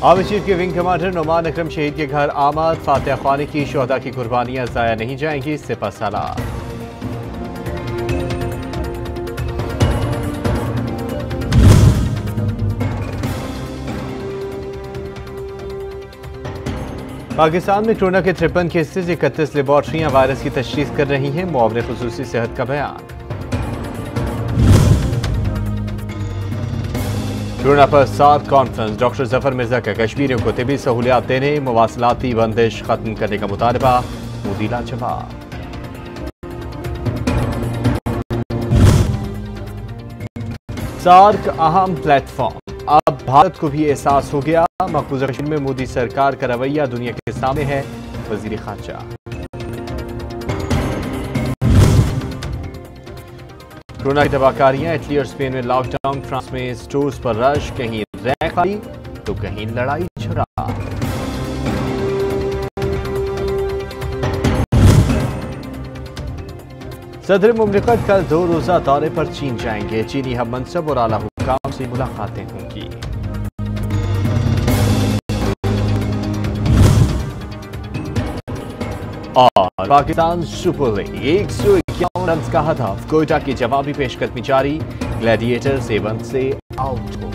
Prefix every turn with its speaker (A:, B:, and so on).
A: Army chief के wing commander Numan Akram शहीद के घर आमद। फातिहा ख्वानी की शोहदा की कुर्बानियां जाया नहीं जाएंगी, सिपह सालार। पाकिस्तान में कोरोना के 53 केसेस, 31 लेबॉर्ट्रियां वायरस की तशखीस कर रही हैं। मुआवरे खुसूसी सेहत का बयान। कोरोना पर 7 कॉन्फ्रेंस, डॉक्टर जफर मिर्जा का कश्मीरियों को तिबी सहूलियात देने, मवासलाती बंदिश खत्म करने का मुतालबा, मोदी लाजवाब। सार्क अहम प्लेटफॉर्म, अब भारत को भी एहसास हो गया। मकबूजा कश्मीर में मोदी सरकार का रवैया दुनिया के सामने है, वजीर खारजा। कोरोना की तबाहकारियां, इटली और स्पेन में लॉकडाउन, फ्रांस में स्टोर्स पर रश, कहीं रैंक खाली तो कहीं लड़ाई झगड़ा। सदर मुमलिकत कल 2 रोजा दौरे पर चीन जाएंगे। चीनी हम मनसब और आला हुक्काम से मुलाकातें होंगी। और पाकिस्तान सुपर लीग 151 रन का हदफ, कोयटा की जवाबी पेशकदमी जारी। ग्लैडिएटर 7 से आउट हो